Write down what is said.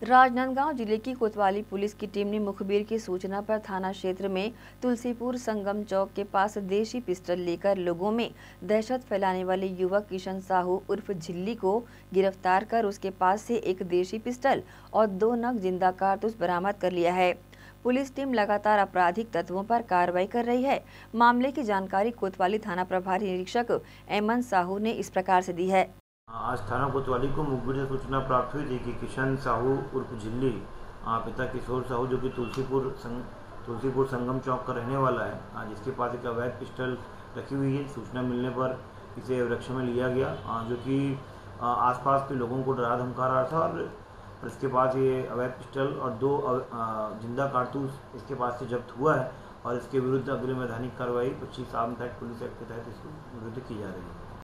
राजनांदगांव जिले की कोतवाली पुलिस की टीम ने मुखबिर की सूचना पर थाना क्षेत्र में तुलसीपुर संगम चौक के पास देशी पिस्टल लेकर लोगों में दहशत फैलाने वाले युवक किशन साहू उर्फ झिल्ली को गिरफ्तार कर उसके पास से एक देशी पिस्टल और 2 नग जिंदा कारतूस बरामद कर लिया है। पुलिस टीम लगातार आपराधिक तत्वों पर कार्रवाई कर रही है। मामले की जानकारी कोतवाली थाना प्रभारी निरीक्षक एमन साहू ने इस प्रकार से दी है। आज थाना कोतवाली को मुखबिर से सूचना प्राप्त हुई थी कि किशन साहू उर्फ झिल्ली पिता किशोर साहू जो कि तुलसीपुर संगम चौक का रहने वाला है, जिसके पास एक अवैध पिस्टल रखी हुई है। सूचना मिलने पर इसे रक्षा में लिया गया, जो कि आसपास के लोगों को डरा धमका रहा था और इसके पास ये अवैध पिस्टल और 2 जिंदा कारतूस इसके पास से जब्त हुआ है और इसके विरुद्ध अग्रिम वैधानिक कार्रवाई 25 आर्म्स एक्ट पुलिस एक्ट के तहत इसके विरुद्ध की जा रही है।